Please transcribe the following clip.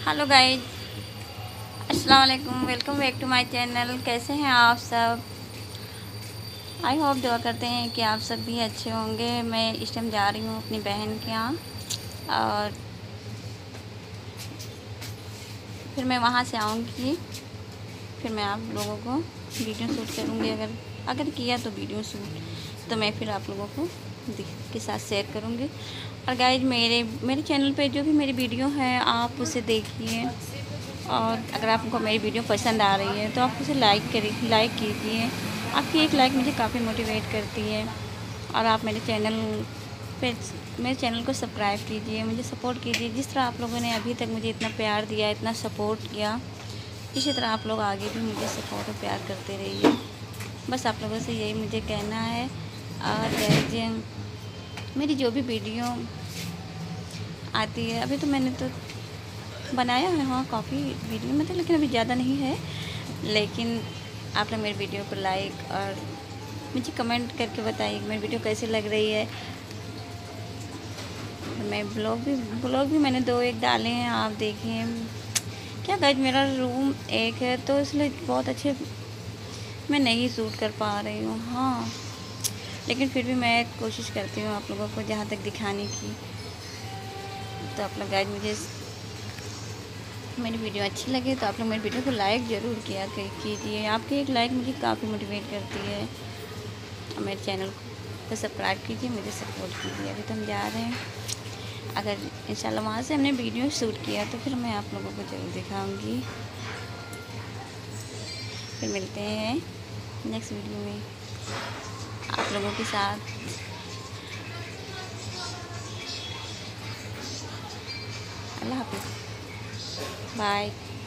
Hello guys, अस्सलाम वालेकुम। Welcome back to my channel. कैसे हैं आप सब? आई होप दुआ करते हैं कि आप सब भी अच्छे होंगे। मैं इस टाइम जा रही हूँ अपनी बहन के यहाँ और फिर मैं वहाँ से आऊँगी। फिर मैं आप लोगों को वीडियो शूट करूँगी। अगर किया तो वीडियो शूट तो मैं फिर आप लोगों को के साथ शेयर करूँगी। और गाइज मेरे चैनल पे जो भी मेरी वीडियो है आप उसे देखिए, और अगर आपको मेरी वीडियो पसंद आ रही है तो आप उसे लाइक कीजिए। आपकी एक लाइक मुझे काफ़ी मोटिवेट करती है। और आप मेरे चैनल को सब्सक्राइब कीजिए, मुझे सपोर्ट कीजिए। जिस तरह आप लोगों ने अभी तक मुझे इतना प्यार दिया, इतना सपोर्ट किया, इसी तरह आप लोग आगे भी मुझे सपोर्ट और प्यार करते रहिए। बस आप लोगों से यही मुझे कहना है। और गाइस, मेरी जो भी वीडियो आती है, अभी तो मैंने तो बनाया है, हाँ काफ़ी वीडियो में तो, लेकिन अभी ज़्यादा नहीं है। लेकिन आप लोग मेरी वीडियो को लाइक और मुझे कमेंट करके बताइए कि मेरी वीडियो कैसी लग रही है। मैं ब्लॉग भी मैंने 2-1 डाले हैं, आप देखिए। क्या गाइस, मेरा रूम एक है तो इसलिए बहुत अच्छे मैं नहीं शूट कर पा रही हूँ, हाँ। लेकिन फिर भी मैं कोशिश करती हूँ आप लोगों को जहाँ तक दिखाने की। तो आप लोग गाइस, मुझे मेरी वीडियो अच्छी लगे तो आप लोग मेरी वीडियो को लाइक ज़रूर कीजिए। आपकी एक लाइक मुझे काफ़ी मोटिवेट करती है। और मेरे चैनल को सब्सक्राइब कीजिए, मुझे सपोर्ट कीजिए। अभी तो हम जा रहे हैं, अगर इंशाल्लाह वहाँ से हमने वीडियो शूट किया तो फिर मैं आप लोगों को ज़रूर दिखाऊंगी। फिर मिलते हैं नेक्स्ट वीडियो में आप लोगों के साथ। अल्लाह हाफिज़, बाय।